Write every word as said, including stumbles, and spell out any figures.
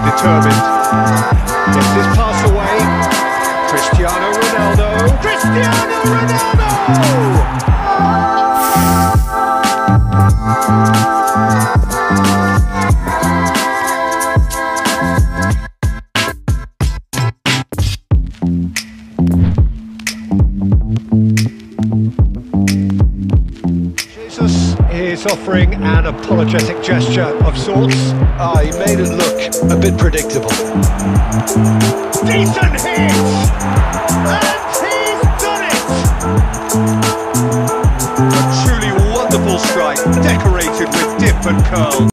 determined. Gets his pass away. Cristiano Ronaldo. Cristiano Ronaldo! Jesus is offering an apologetic gesture of sorts. Ah, he made it look a bit predictable. Decent hit! And he's done it! A truly wonderful strike, decorated with dip and curl.